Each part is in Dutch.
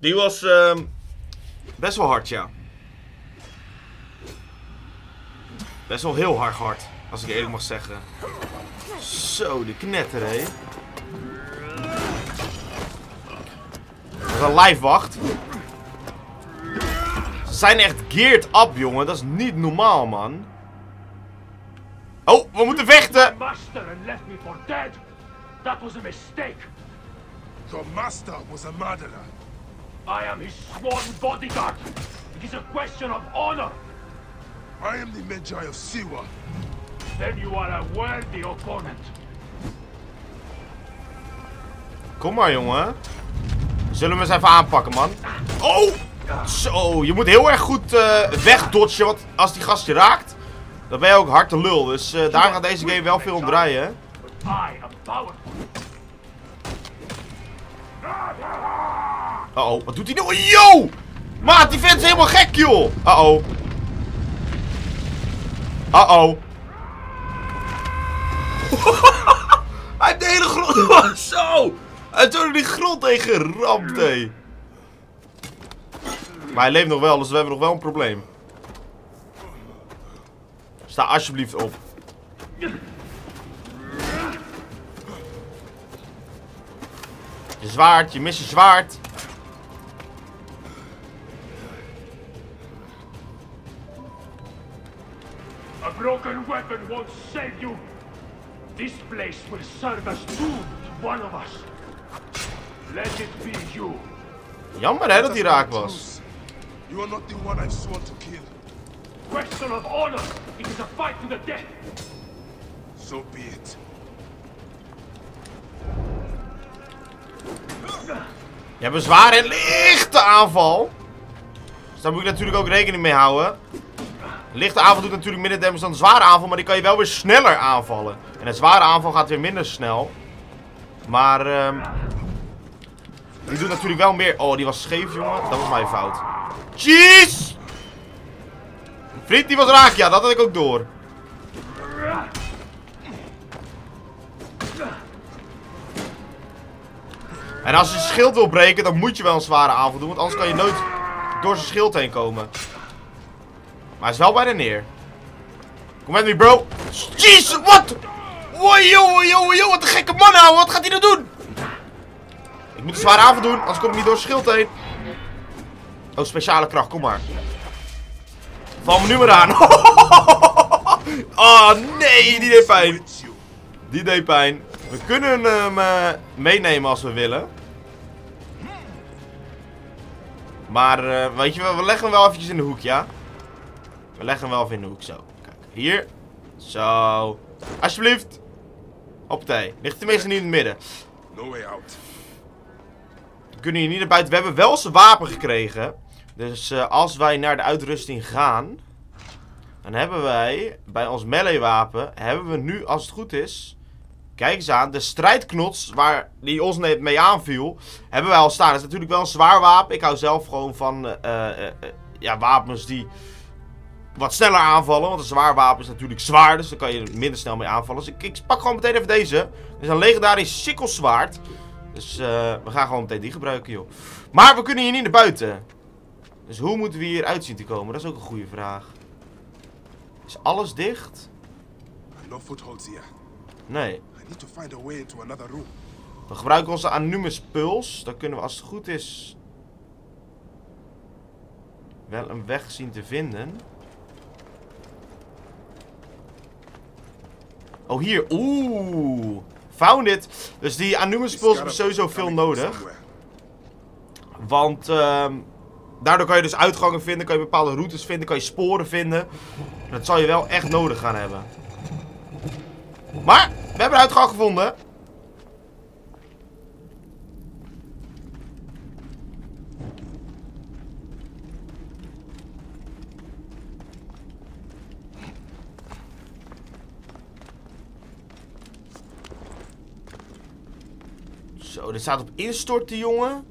Die was best wel hard, ja. Best wel heel hard, als ik eerlijk mag zeggen. Zo, die knetter, hé. Dat is een lijfwacht. Ze zijn echt geared up, jongen. Dat is niet normaal, man. Oh, we moeten vechten. Master and left me for dead. That was a mistake. Your master was a murderer. I am his sworn bodyguard. It is a question of honor. I am the Magi of Siwa. Then you are a worthy opponent. Kom maar, jongen. Zullen we eens even aanpakken, man. Oh! Zo, je moet heel erg goed wegdodgen, want als die gast je raakt, dan ben je ook hard te lul. Dus daar gaat deze game wel veel om draaien. I am powerful. Uh-oh, wat doet hij nou? Yo! Maat, die vent is helemaal gek, joh! Uh-oh. Uh-oh. Hij heeft de hele grond... Zo! Hij heeft er die grond tegen geramd, hé. Maar hij leeft nog wel, dus we hebben nog wel een probleem. Sta alsjeblieft op. Je zwaard, je mist je zwaard. A broken weapon won't save you. This place will serve as tomb to one of us. Let it be you. Jammer hè dat hij raak was. You are not the one I've sworn to kill. Question of honor. It is a fight to the death. So be it. Je hebt een zware en lichte aanval. Dus daar moet je natuurlijk ook rekening mee houden. Lichte aanval doet natuurlijk minder damage dan een zware aanval, maar die kan je wel weer sneller aanvallen. En een zware aanval gaat weer minder snel. Maar die doet natuurlijk wel meer... Oh, die was scheef, jongen. Dat was mijn fout. Jeez! Vriend, die was raak. Ja, dat had ik ook door. En als je schild wil breken, dan moet je wel een zware aanval doen. Want anders kan je nooit door zijn schild heen komen. Maar hij is wel bijna neer. Kom met me, bro. Jeez, wat? Wow, wat een gekke man nou. Wat gaat hij nou doen? Ik moet een zware aanval doen, anders kom ik niet door zijn schild heen. Oh, speciale kracht, kom maar. Val me nu maar aan. Oh, nee, die deed pijn. Die deed pijn. We kunnen hem meenemen als we willen. Maar, weet je wel, we leggen hem wel eventjes in de hoek, ja? We leggen hem wel even in de hoek, zo. Kijk, hier. Zo. Alsjeblieft. Hoppatee. Ligt tenminste niet in het midden. No way out. We kunnen hier niet naar buiten. We hebben wel zijn wapen gekregen. Dus als wij naar de uitrusting gaan, dan hebben wij bij ons melee wapen, hebben we nu, als het goed is, kijk eens aan, de strijdknots waar die ons net mee aanviel, hebben wij al staan. Dat is natuurlijk wel een zwaar wapen. Ik hou zelf gewoon van ja, wapens die wat sneller aanvallen. Want een zwaar wapen is natuurlijk zwaar, dus daar kan je minder snel mee aanvallen. Dus ik pak gewoon meteen even deze. Dit is een legendarisch sikkelswaard. Dus we gaan gewoon meteen die gebruiken, joh. Maar we kunnen hier niet naar buiten. Dus hoe moeten we hier uit zien te komen? Dat is ook een goede vraag. Is alles dicht? No footholds here. Nee. I need to find a way into another room. We gebruiken onze Anumus Puls. Dan kunnen we, als het goed is, wel een weg zien te vinden. Oh, hier. Oeh. Found it. Dus die Anumus Puls hebben sowieso veel nodig. Want daardoor kan je dus uitgangen vinden. Kan je bepaalde routes vinden. Kan je sporen vinden. Dat zal je wel echt nodig gaan hebben. Maar we hebben een uitgang gevonden. Zo, dit staat op instorten, jongen.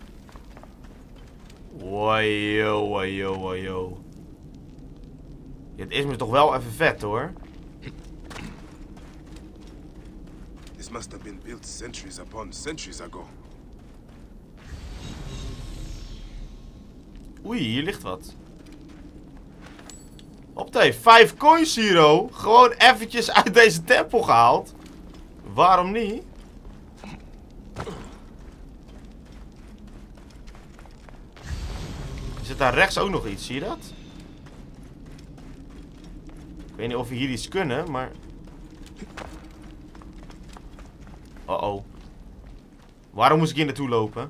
Wajo. Dit is me toch wel even vet hoor. This must have been built centuries upon centuries ago. Oei, hier ligt wat. Optee, 5 coins hier, oh. Gewoon eventjes uit deze tempel gehaald. Waarom niet? Er zit daar rechts ook nog iets, zie je dat? Ik weet niet of we hier iets kunnen, maar... Oh. Waarom moest ik hier naartoe lopen?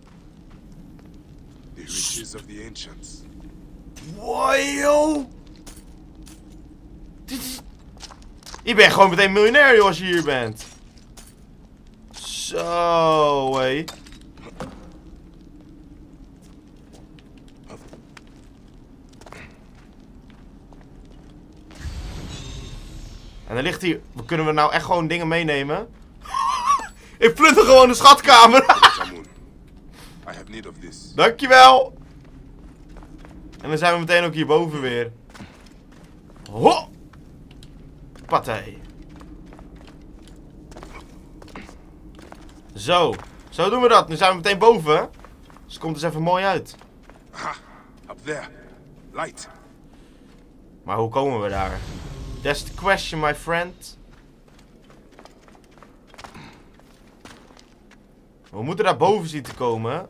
The riches of the ancients. Wow, yo! Je bent gewoon meteen miljonair, joh, als je hier bent. Zo, hé. En er ligt hier... Kunnen we nou echt gewoon dingen meenemen? Ik plunder gewoon de schatkamer. I have need of this. Dankjewel. En dan zijn we meteen ook hierboven weer. Ho! Partij. Zo. Zo doen we dat. Nu zijn we meteen boven. Dus het komt dus even mooi uit. Aha, up there. Light. Maar hoe komen we daar? That's the question, my friend. We moeten daar boven zien te komen.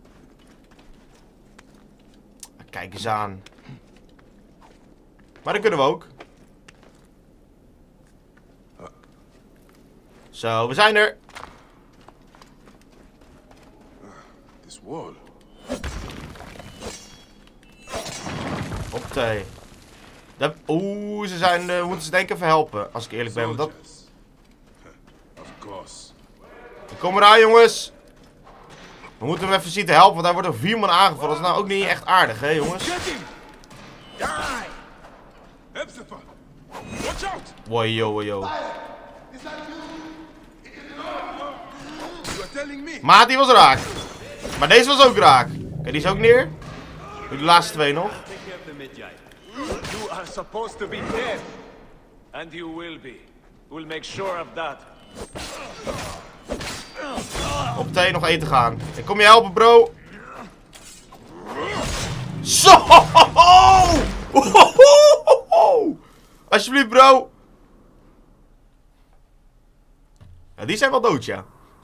Kijk eens aan. Maar dat kunnen we ook. Zo, we zijn er. This wall. Hoppatee. Oeh, ze zijn... we moeten ze denk ik even helpen. Als ik eerlijk ben. Want dat... Of course. Kom eraan, jongens. We moeten hem even zien te helpen. Want hij wordt door 4 man aangevallen. Dat is nou ook niet echt aardig, hè, jongens. Watch out! Wow, yo. You are telling me. Maat, die was raak. Maar deze was ook raak. Kijk, die is ook neer. Nu de laatste 2 nog. You are supposed to be dead. And you will be. We'll make sure of that. Op thee nog 1 te gaan. Ik kom je helpen, bro. Zo! Alsjeblieft, bro. Ja, die zijn wel dood, ja.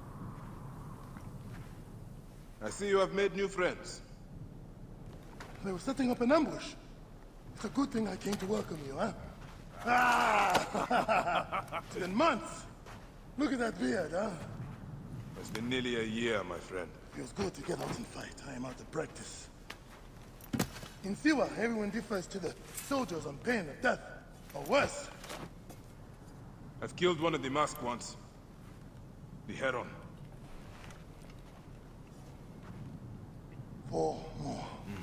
I see you have made new friends. They were setting up an ambush. It's a good thing I came to welcome you, huh? It's been months. Look at that beard, huh? It's been nearly a year, my friend. Feels good to get out and fight. I am out of practice. In Siwa, everyone defers to the soldiers on pain of death, or worse. I've killed one of the masked ones. The Heron. 4 more.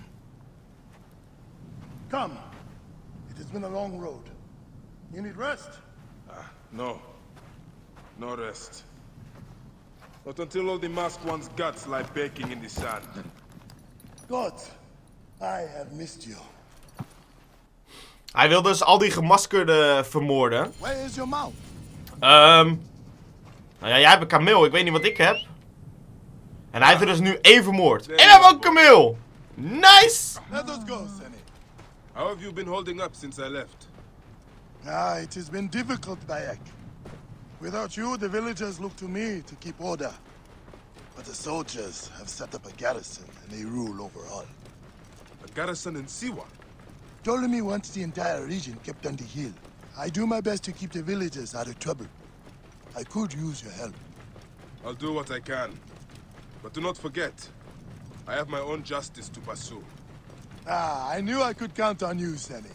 Come. It has been a long road. You need rest? No. No rest. Not until all the masked one's guts lie baking in the sand. God, I have missed you. Hij wil dus al die gemaskerden vermoorden. Where is your mount? Nou ja, jij hebt een kameel. Ik weet niet wat ik heb. En hij heeft er dus nu 1 vermoord. En we hebben ook een kameel. Nice! Let us go, Senny. How have you been holding up since I left? It has been difficult, Bayek. Without you, the villagers look to me to keep order. But the soldiers have set up a garrison, and they rule over all. A garrison in Siwa? Ptolemy wants the entire region kept on the hill. I do my best to keep the villagers out of trouble. I could use your help. I'll do what I can. But do not forget, I have my own justice to pursue. I knew I could count on you, Senny.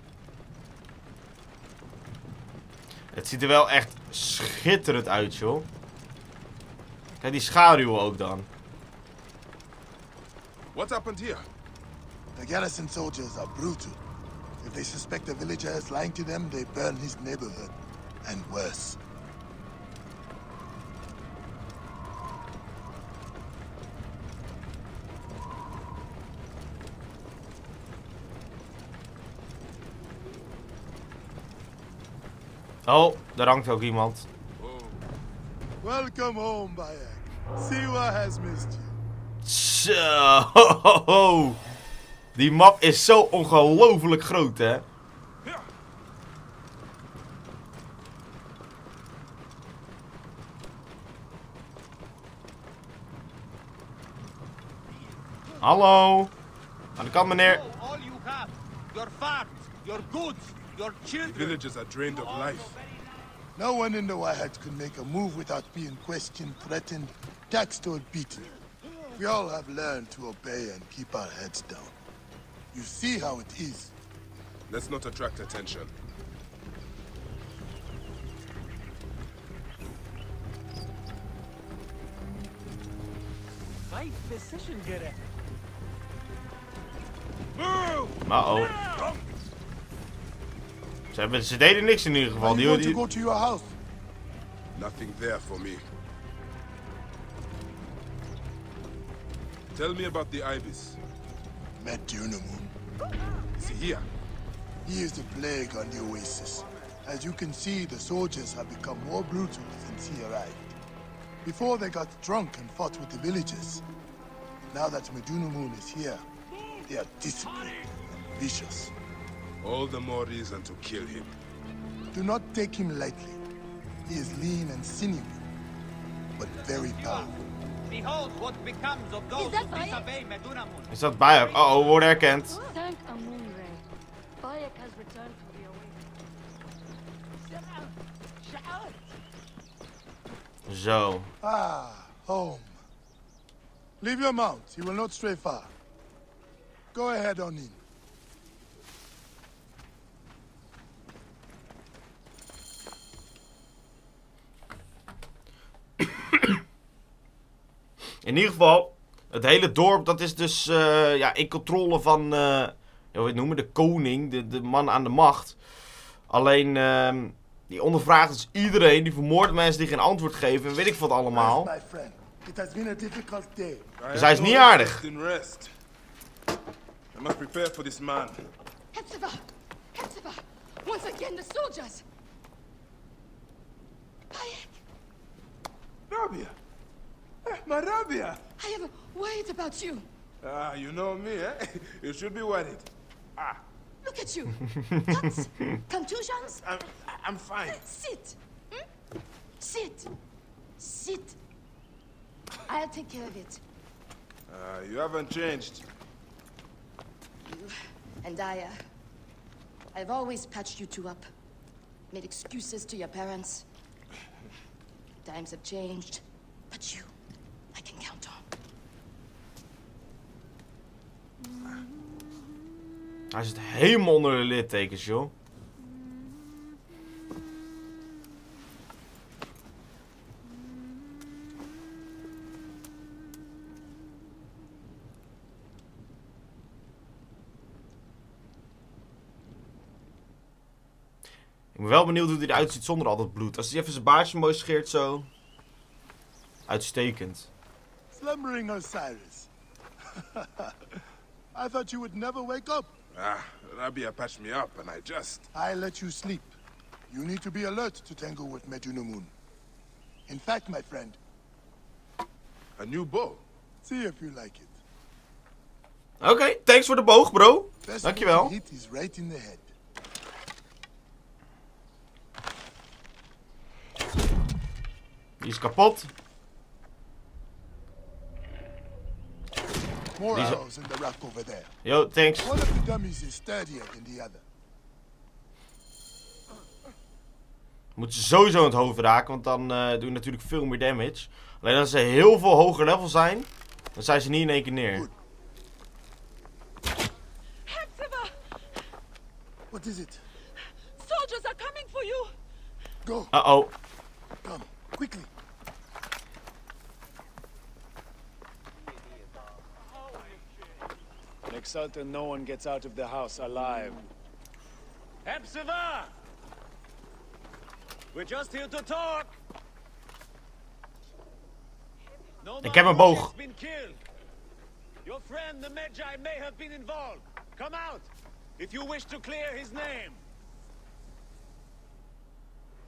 Het ziet er wel echt schitterend uit, joh. Kijk, die schaduwen ook dan. What happened here? The garrison soldiers are brutal. If they suspect a villager is lying to them, they burn his neighborhood. And worse. Oh, daar hangt ook iemand. Welcome home, Bayek. Siwa has missed you. Zo. Die map is zo ongelooflijk groot, hè. Hallo. Aan de kant, meneer. All you have, your farms, your goods, your children. Villagers are drained of life. No one in the Wahat could make a move without being questioned, threatened, taxed, or beaten. We all have learned to obey and keep our heads down. You see how it is. Let's not attract attention. Right decision, Gerrit. Uh-oh. Ze deden niks in ieder geval. Are you going to Die... go to your house? Nothing there for me. Tell me about the Ibis. Medunamun. Is he here? He is the plague on the oasis. As you can see, the soldiers have become more brutal since he arrived. Before they got drunk and fought with the villagers. Now that Medunamun is here, they are disciplined and vicious. All the more reason to kill him. Do not take him lightly. He is lean and sinewy, but very powerful. Behold what becomes of those who disobey Medunamun. Is dat Bayek? Uh-oh, we worden herkend. Thank Amun-Re. Bayek has returned to the oasis. Zo. Ah, home. Leave your mount. He will not stray far. Go ahead, Onin. In ieder geval, het hele dorp, dat is dus ja, in controle van, ja, hoe je het noemen, de koning, de man aan de macht. Alleen, die ondervraagt dus iedereen, die vermoordt mensen die geen antwoord geven, weet ik wat allemaal. My friend, it has been a difficult day. Dus hij is niet aardig. Rest. I must prepare for this man. Hetzeva! Hetzeva! Once again, the soldiers! Bayek! Rabia! My Rabia! I have worried about you. Ah, you know me, eh? You should be worried. Look at you. Cuts, contusions. I'm fine. Sit. Hmm? Sit. Sit. I'll take care of it. You haven't changed. And I've always patched you two up. Made excuses to your parents. Times have changed, but you, I can count on. Hij zit helemaal onder de littekens, joh. Ik ben wel benieuwd hoe hij eruit ziet zonder al dat bloed. Als hij even zijn baardje mooi scheert zo. Uitstekend. Slumbering Osiris. I thought you would never wake up. Rabia patched me up and I just... I let you sleep. You need to be alert to tangle with Medunamun. In fact, my friend, A new bow? see if you like it. Oké, thanks voor de boog, bro. Best Dankjewel. hit is right in the head. Die is kapot. More These are- arrows in the rack over there. Yo, thanks. One of the dummies is sturdier than the other. Moet ze sowieso in het hoofd raken, want dan doe je natuurlijk veel meer damage. Alleen als ze heel veel hoger level zijn, dan zijn ze niet in één keer neer. Hetzeva! What is it? Soldiers are coming for you! Go, Uh-oh. come, quickly. Make certain no one gets out of the house alive. Hepzibah! We're just here to talk. No Ik heb een matter who boog. has been killed. Your friend the Magi may have been involved. Come out if you wish to clear his name.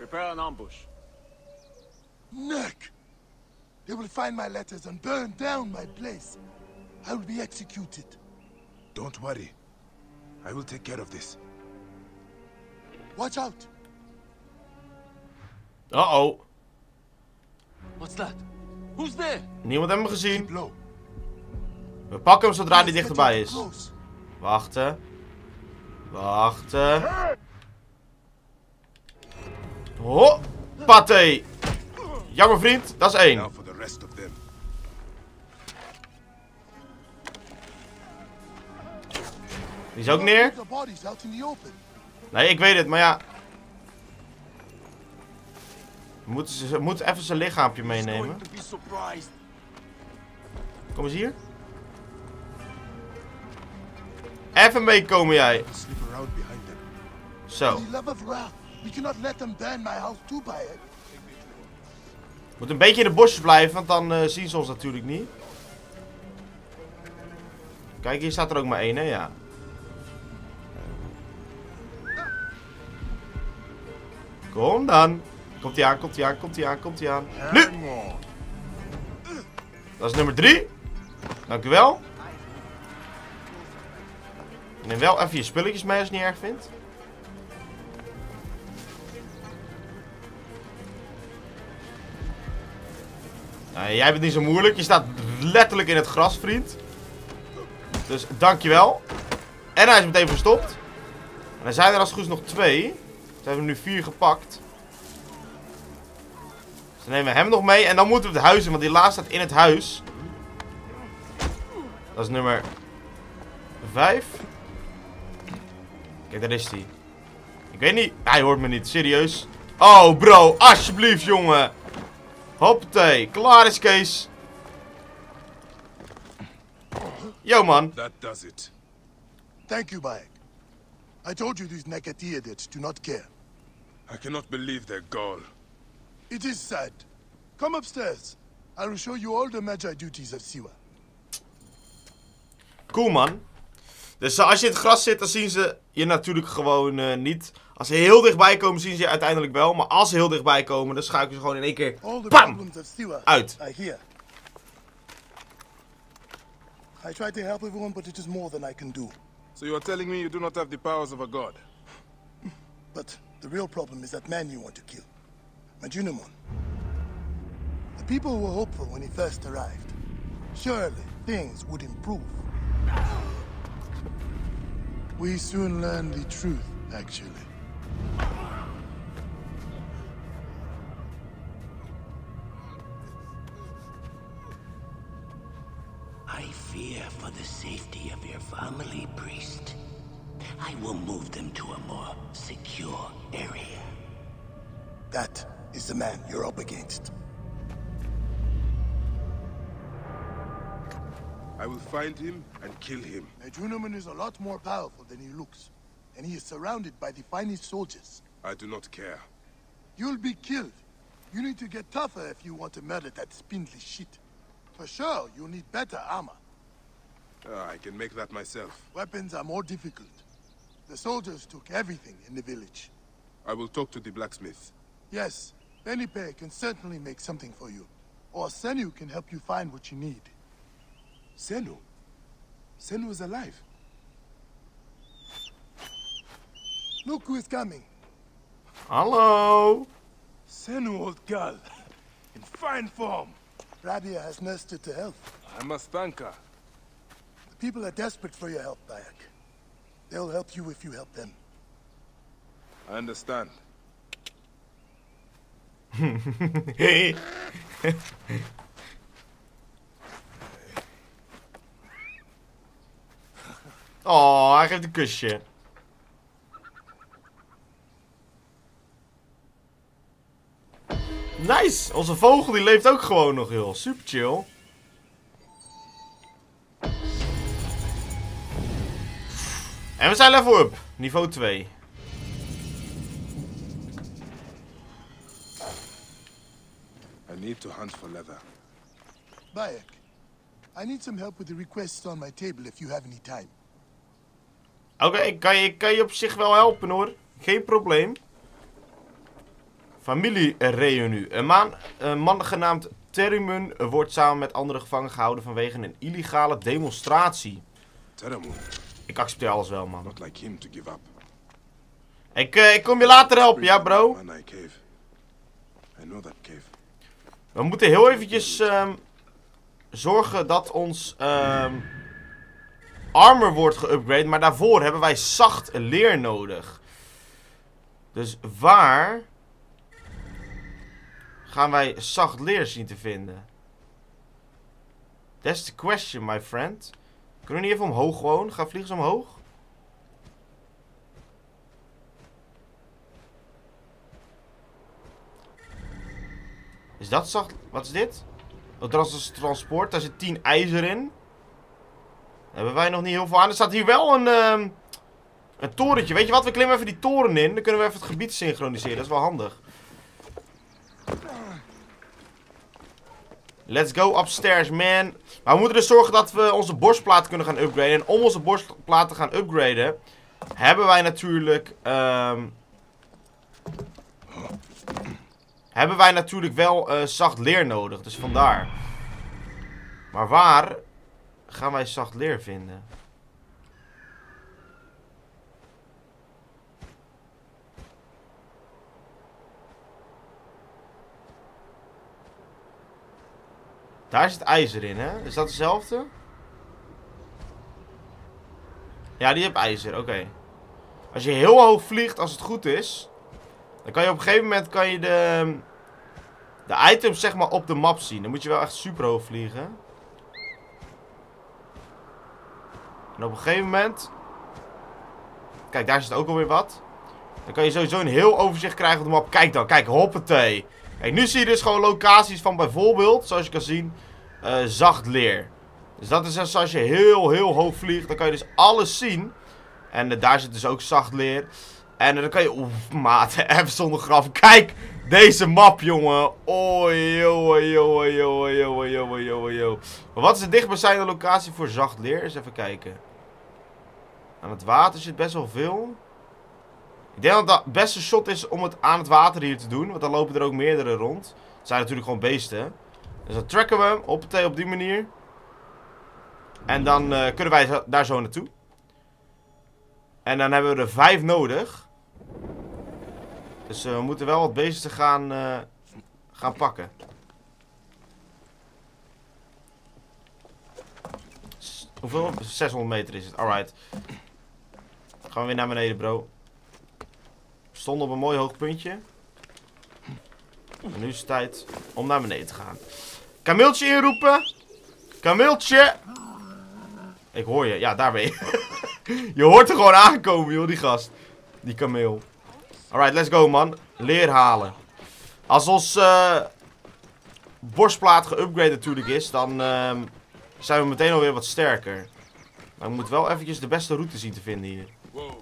Prepare an ambush. Neck! They will find my letters and burn down my place. I will be executed. Don't worry. I will take care of this. Watch out! Uh-oh. What's that? Who's there? Niemand heeft hem gezien. Keep low. We pakken hem zodra hij Let's get dichterbij up is. close. Wachten. Wachten. Oh, paté. Jammer vriend, dat is 1. Now for the rest of them. Die is ook neer. Keep the bodies out in the open. Nee, ik weet het, maar ja. We moeten even zijn lichaampje meenemen. To be surprised. Kom eens hier. Even meekomen jij. Slip around behind them. Zo. For the love of Ra, we cannot let them burn my house too, Bayek. Moet een beetje in de bosjes blijven, want dan zien ze ons natuurlijk niet. Kijk, hier staat er ook maar 1, hè? Ja. Kom dan. Komt ie aan, komt ie aan, komt ie aan, komt ie aan. Nu! Dat is nummer 3. Dank u wel. Neem wel even je spulletjes mee als je het niet erg vindt. Nou, jij bent niet zo moeilijk. Je staat letterlijk in het gras, vriend. Dus dankjewel. En hij is meteen verstopt. En er zijn er als het goed is nog 2. Dus we hebben nu 4 gepakt. Dus dan nemen we hem nog mee. En dan moeten we het huis in, want die laatste staat in het huis. Dat is nummer 5. Kijk, daar is hij. Ik weet niet. Hij hoort me niet, serieus. Oh, bro, alsjeblieft, jongen. Hoppatee, klaar is Kees. Yo, man. That does it. Thank you, Bayek. I told you these Nekatiadids do not care. I cannot believe their gall. It is sad. Come upstairs. I will show you all the Magi duties of Siwa. Cool, man. Dus als je in het gras zit, dan zien ze je natuurlijk gewoon niet. Als ze heel dichtbij komen, zien ze je uiteindelijk wel. Maar als ze heel dichtbij komen, dan schuiken ze gewoon in één keer All the bam, problems of Siwa uit. I hear. I try to help everyone, but it is more than I can do. So you are telling me you do not have the powers of a god? But the real problem is that man you want to kill. Majunimon. The people were hopeful when he first arrived. Surely things would improve. We soon learned the truth, actually. I fear for the safety of your family, priest. I will move them to a more secure area. That is the man you're up against. I will find him and kill him. Majunimon is a lot more powerful than he looks. And he is surrounded by the finest soldiers. I do not care. You'll be killed. You need to get tougher if you want to murder that spindly shit. For sure, you'll need better armor. I can make that myself. Weapons are more difficult. The soldiers took everything in the village. I will talk to the blacksmith. Yes, Benipe can certainly make something for you. Or Senu can help you find what you need. Senu? Senu is alive. Look who is coming. Hallo. Senu, old girl. In fine form. Rabia has nursed her to health. I must thank her. The people are desperate for your help, Bayek. They'll help you if you help them. I understand. Oh, hij geeft een kusje. Nice! Onze vogel die leeft ook gewoon nog, joh. Super chill. En we zijn level up. Niveau 2. I need to hunt for leather. Bayek, I need some help with the requests on my table if you have any time. Oké, kan je op zich wel helpen, hoor. Geen probleem. Familiereunie. Een man genaamd Terumun wordt samen met andere gevangen gehouden vanwege een illegale demonstratie. Terumun. Ik accepteer alles wel, man. Not like him to give up. Ik kom je later helpen, ja, bro? I know that cave. We moeten heel eventjes zorgen dat ons armor wordt geüpgrade. Maar daarvoor hebben wij zacht leer nodig. Dus waar gaan wij zacht leer zien te vinden? That's the question, my friend. Kunnen we niet even omhoog gewoon? Gaan vliegen ze omhoog? Is dat zacht? Wat is dit? Oh, transport. Daar zit 10 ijzer in. Daar hebben wij nog niet heel veel aan. Er staat hier wel een torentje. Weet je wat? We klimmen even die toren in. Dan kunnen we even het gebied synchroniseren. Dat is wel handig. Let's go upstairs, man. Maar we moeten dus zorgen dat we onze borstplaten kunnen gaan upgraden. En om onze borstplaten te gaan upgraden, hebben wij natuurlijk wel zacht leer nodig. Dus vandaar. Maar waar gaan wij zacht leer vinden? Daar zit ijzer in, hè? Is dat dezelfde? Ja, die heeft ijzer. Oké. Als je heel hoog vliegt, als het goed is, dan kan je op een gegeven moment de items zeg maar op de map zien. Dan moet je wel echt super hoog vliegen. En op een gegeven moment... Kijk, daar zit ook alweer wat. Dan kan je sowieso een heel overzicht krijgen op de map. Kijk dan, kijk, hoppatee. Kijk, nu zie je dus gewoon locaties van bijvoorbeeld, zoals je kan zien, zacht leer. Dus dat is dus als je heel hoog vliegt, dan kan je dus alles zien. En daar zit dus ook zacht leer. En dan kan je... Oef, maat, even zonder graf. Kijk, deze map, jongen. Oh, yo. Maar wat is de dichtstbijzijnde locatie voor zacht leer? Eens even kijken. Aan het water zit best wel veel. Ik denk dat dat het beste shot is om het aan het water hier te doen. Want dan lopen er ook meerdere rond. Het zijn natuurlijk gewoon beesten. Dus dan tracken we hem op die manier. En dan kunnen wij daar zo naartoe. En dan hebben we er 5 nodig. Dus we moeten wel wat beesten gaan pakken. Hoeveel? 600 meter is het. Alright. Gaan we weer naar beneden, bro. We stonden op een mooi hoog puntje. En nu is het tijd om naar beneden te gaan. Kameeltje inroepen. Kameeltje. Ik hoor je. Ja, daar ben je. Je hoort er gewoon aankomen, joh, die gast. Die kameel. Alright, let's go, man. Leer halen. Als ons borstplaat geüpgrade natuurlijk is, dan zijn we meteen alweer wat sterker. Maar we moeten wel eventjes de beste route zien te vinden hier.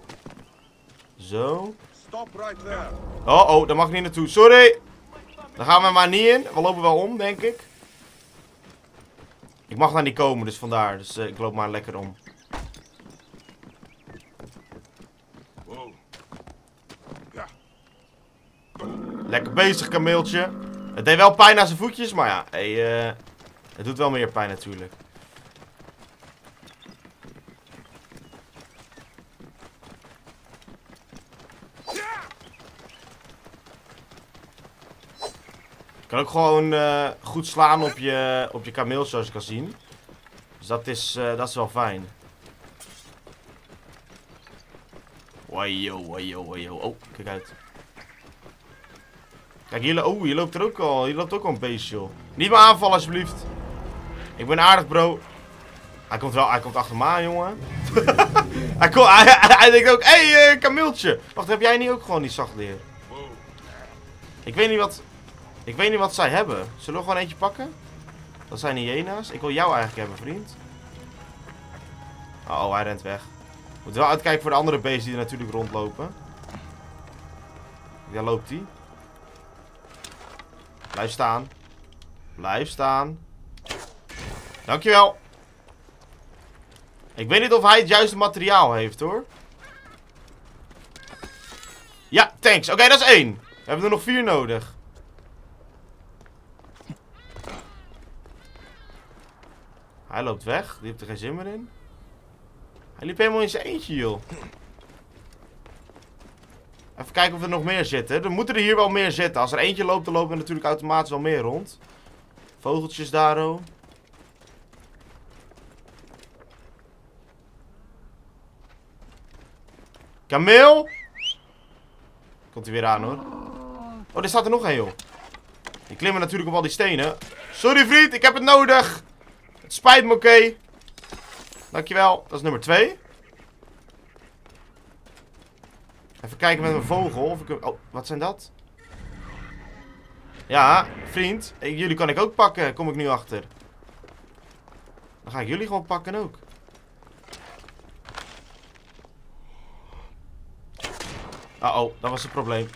Zo. Oh, daar mag ik niet naartoe. Sorry. Daar gaan we maar niet in. We lopen wel om, denk ik. Ik mag daar niet komen, dus vandaar. Dus ik loop maar lekker om. Lekker bezig, kameeltje. Het deed wel pijn aan zijn voetjes, maar ja. Hey, het doet wel meer pijn natuurlijk. Je kan ook gewoon goed slaan op je kameel, zoals je kan zien. Dus dat is wel fijn. Wajo. Oh, kijk uit. Kijk, hier loopt er ook al. Hier loopt ook al een beestje, joh. Niet meer aanvallen, alsjeblieft. Ik ben aardig, bro. Hij komt achter me aan, jongen. hij denkt ook, hé, kameeltje. Wacht, heb jij niet ook gewoon die zacht leer? Ik weet niet wat zij hebben. Zullen we gewoon eentje pakken? Dat zijn hyena's. Ik wil jou eigenlijk hebben, vriend. Oh, hij rent weg. We moeten wel uitkijken voor de andere beesten die er natuurlijk rondlopen. Daar loopt hij. Blijf staan. Blijf staan. Dankjewel. Ik weet niet of hij het juiste materiaal heeft, hoor. Ja, thanks. Oké, dat is 1. We hebben er nog 4 nodig. Hij loopt weg. Die heeft er geen zin meer in. Hij liep helemaal in zijn eentje, joh. Even kijken of er nog meer zitten. Er moeten er hier wel meer zitten. Als er eentje loopt, dan lopen er natuurlijk automatisch wel meer rond. Vogeltjes daar, oh. Kameel! Komt hij weer aan, hoor. Oh, er staat er nog een, joh. Die klimmen natuurlijk op al die stenen. Sorry, vriend, ik heb het nodig. Het spijt me, oké. Dankjewel. Dat is nummer 2. Even kijken met mijn vogel. Of ik... Oh, wat zijn dat? Ja, vriend. Jullie kan ik ook pakken, kom ik nu achter. Dan ga ik jullie gewoon pakken ook. Uh-oh, dat was het probleem.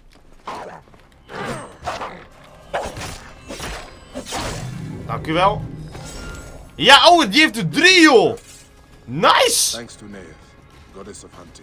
Dank u wel. Ja, oh, die heeft er 3, joh. Nice. Thanks to Neith, goddess of hunting.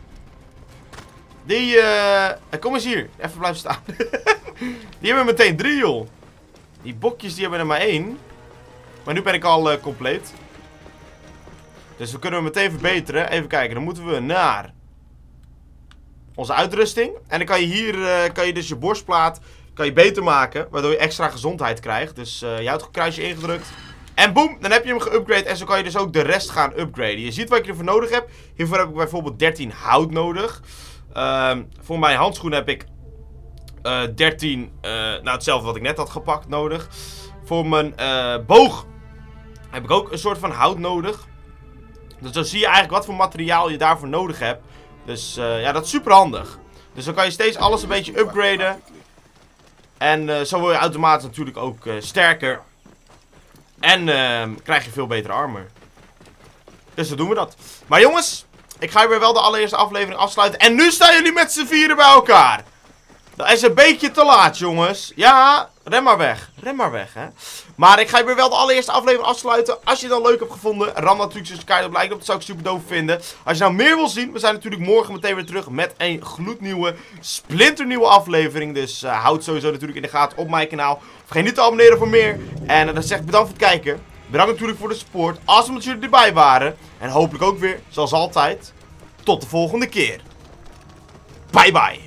Die, kom eens hier. Even blijven staan. Die hebben meteen 3, joh. Die bokjes, die hebben er maar 1. Maar nu ben ik al compleet. Dus we kunnen hem meteen verbeteren. Even kijken, dan moeten we naar onze uitrusting. En dan kan je hier, kan je dus je borstplaat kan je beter maken. Waardoor je extra gezondheid krijgt. Dus je houdt het kruisje ingedrukt. En boem, dan heb je hem geupgrade. En zo kan je dus ook de rest gaan upgraden. Je ziet wat ik ervoor nodig heb. Hiervoor heb ik bijvoorbeeld 13 hout nodig. Voor mijn handschoen heb ik 13, nou hetzelfde wat ik net had gepakt, nodig. Voor mijn boog heb ik ook een soort van hout nodig. Dus dan zie je eigenlijk wat voor materiaal je daarvoor nodig hebt. Dus ja, dat is super handig. Dus dan kan je steeds alles een beetje upgraden. En zo word je automatisch natuurlijk ook sterker. En krijg je veel betere armor. Dus dan doen we dat. Maar jongens, ik ga weer wel de allereerste aflevering afsluiten. En nu staan jullie met z'n 4 bij elkaar. Dat is een beetje te laat, jongens. Ja, ren maar weg. Ren maar weg, hè. Maar ik ga weer wel de allereerste aflevering afsluiten. Als je het dan leuk hebt gevonden, ram natuurlijk dus keihard op like. Dat zou ik super doof vinden. Als je nou meer wil zien, we zijn natuurlijk morgen meteen weer terug met een gloednieuwe, splinternieuwe aflevering. Dus houd sowieso natuurlijk in de gaten op mijn kanaal. Vergeet niet te abonneren voor meer. En dan zeg ik bedankt voor het kijken. Bedankt natuurlijk voor de support. Awesome dat jullie erbij waren. En hopelijk ook weer, zoals altijd, tot de volgende keer. Bye bye.